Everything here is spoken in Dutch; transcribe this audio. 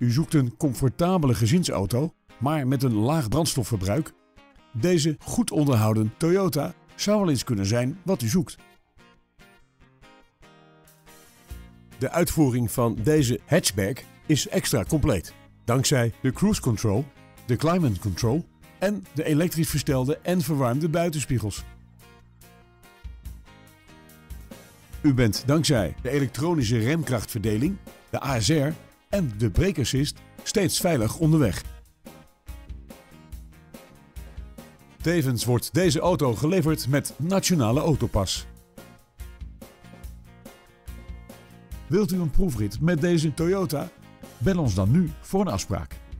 U zoekt een comfortabele gezinsauto, maar met een laag brandstofverbruik? Deze goed onderhouden Toyota zou wel eens kunnen zijn wat u zoekt. De uitvoering van deze hatchback is extra compleet, dankzij de cruise control, de climate control en de elektrisch verstelde en verwarmde buitenspiegels. U bent dankzij de elektronische remkrachtverdeling, de ASR en de brake assist steeds veilig onderweg. Tevens wordt deze auto geleverd met Nationale Autopas. Wilt u een proefrit met deze Toyota? Bel ons dan nu voor een afspraak.